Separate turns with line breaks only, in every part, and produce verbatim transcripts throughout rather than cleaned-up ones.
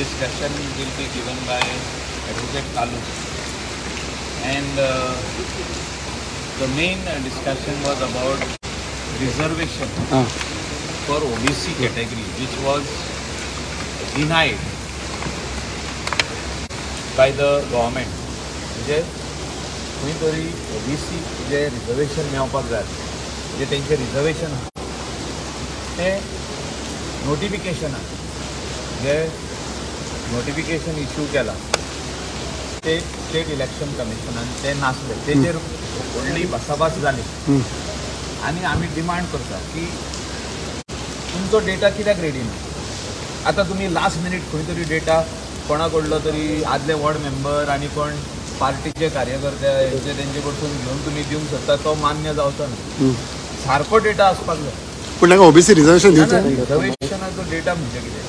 discussion will be given by Advocate Kalu, and uh, the main uh, discussion was about reservation
ah.
for O B C category, which was denied by the government. म्हणजे खंय तरी O B C जे reservation मेळपाक जाय, जे तेंचे reservation ते notification जे नोटिफिकेशन इश्यू केला ते स्टेट इलेक्शन कमिशनान ते नासले, तेजेर व्हडली भासाभास जाली आणि आमी डिमांड करता की तुमचो डेटा कित्याक रेडी ना. आता तुम्ही लास्ट मिनीट खंय तरी डेटा कोणा कडलो तरी आदले वॉर्ड मेंबर आणि कोण पार्टीचे कार्यकर्ते हेंचे तेंचे कडसून घेवन तुम्ही दिवंक शकता, तो मान्य जावचो ना. सारको डेटा आसपाक जाय.
पूण ताका ओबीसी रिजर्वेशन दिवचें.
रिजर्वेशनाचो डेटा म्हणजे कितें,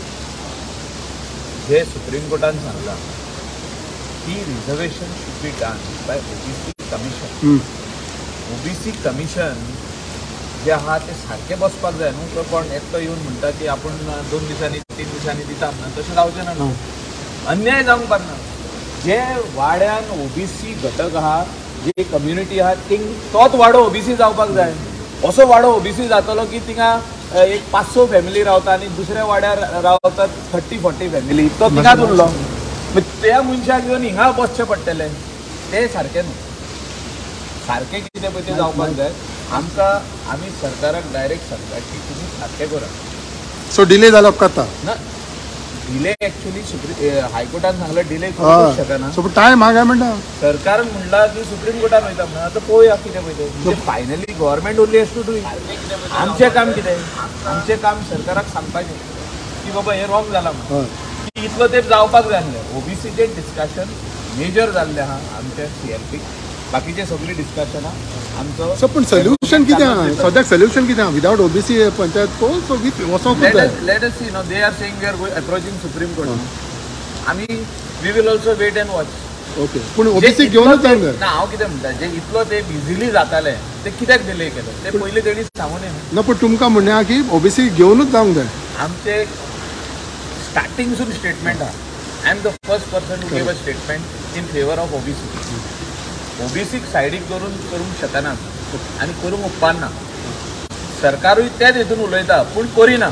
जे सुप्रीम कोर्टान सांगला की reservation should be done by OBC commission. OBC commission जे आहा ते सारखे बसपाक जाय न्हू. तो कोण एकटो येवन म्हणटा की आपण दोन दिसांनी तीन दिसांनी दिता म्हणून तशें जावचें ना. अन्याय जावंक पारना. जे वाड्यान ओबीसी घटक आहा, जी कम्युनिटी आहा, थिंग तोच वाडो ओबीसी जावपाक जाय. असो वाडो ओबीसी जातलो की थिंगा एक पांच स फॅमिली रावता आणि दुसऱ्या वाड्यार रावतात थर्टी फोर्टी फॅमिली, तो थिंगाच उरलो. त्या मनशाक घेवन हिंगा बसचें पडटलें, तें सारकें न्हू. सारकें कितें पळय तें जावपाक जाय. आमकां आमी सरकाराक डायरेक्ट सांगता की तुमी सारकें करा.
सो डिले जालो उपकारता
ना. डिले एक्चुअली सुप्रीम हायकोर्टान सांगलें डिले करूंक शकना.
सो टायम मागाय म्हणटा
सरकार म्हणला की सुप्रीम कोर्टान वयता म्हणून. आतां पळोवया कितें पळय तें. म्हणजे finally government only has to do it. आमचें काम कितें, आमचें काम सरकाराक सांगपाचें की बाबा हें रॉंग जालां म्हणून. की इतलो तेंप जावपाक जाय आसलें. ओबीसीचें डिस्कशन मेजर जाल्लें आहा आमच्या सीएलपी. बाकीचे सगळी डिस्कशनां आमचो.
सो पूण सोल्युशन कितें आहा सद्याक? सोल्युशन कितें आहा विदाउट ओबीसी पंचायत पोल? सो वीथ वचोंक जाय.
Let us see no they are saying we are going approaching supreme court. आमी we will also wait and watch.
Okay. पूण ओबीसी घेवनूच जावंक जाय ना.
हांव कितें म्हणटा, जे इतलो ते इजिली जाताले ते कित्याक डिले केले ते पयलीं तेणी सांगून येना.
ना पूण तुमकां म्हणणें आहा की ओबीसी घेवनूच जावंक जाय.
आमचे स्टार्टिंगसून स्टेटमेंट आहा. I am the first person to give a statement in favour of OBC. ओबीसीक सायडीक करून करूंक शकना आनी करूंक उपकारना. सरकारूय त्याच हितून उलयता पूण करिना.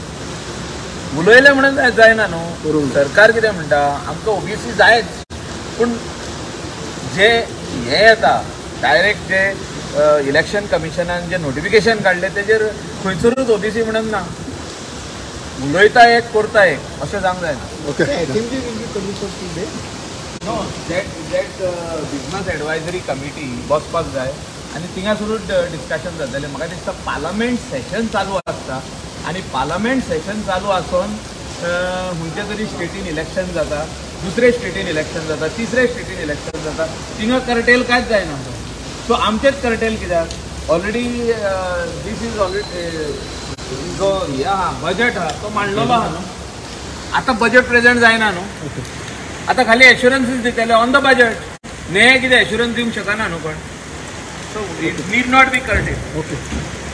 उलयलें म्हणून जायना न्हू. सरकार कितें म्हणटा, आमकां ओबीसी जायच, पूण जे हे येता डायरेक्ट जे इलेक्शन कमिशनान जे नोटिफिकेशन काडलें तेजेर खंयसरूच ओबीसी म्हणून ना. उलयता एक करता एक अशें जावंक जायना.
Okay.
No that that business advisory committee बसपाक जाय आनी थिंगासरूच डिस्कशन जातलें. म्हाका दिसता पार्लमेंट सेशन चालू आसता आनी पार्लमेंट सेशन चालू आसून खंयच्या तरी स्टेटीन इलेक्शन जाता, दुसरे स्टेटीन इलेक्शन जाता, तिसरे स्टेटीन इलेक्शन जाता. थिंगा कर्टेल कांयच जायना. सो आमचेच कर्टेल कित्याक? ऑलरेडी दीस इज ऑलरेडी जो हे आहा बजेट आहा तो मांडलेलो आहा न्हू. आतां बजेट प्रेजेंट जायना न्हू. आता खाली एश्युरन्सीस दितले ऑन द बजेट. ने कितें एश्युरन्स दिवंक शकना न्हू कोण. So it need not be curtail.
Okay.